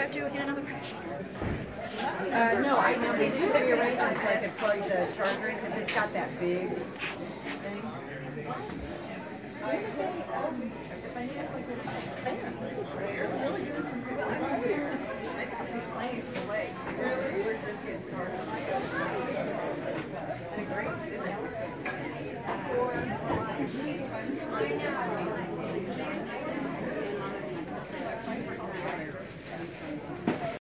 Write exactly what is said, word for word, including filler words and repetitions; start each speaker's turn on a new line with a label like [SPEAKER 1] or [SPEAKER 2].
[SPEAKER 1] have to get another pressure?
[SPEAKER 2] Uh, no, I know they do rearrange it so I could plug the charger in because it's got that big thing. If I need it like a fan, really doing some good work here. I got these planes away. We're just getting started. Great.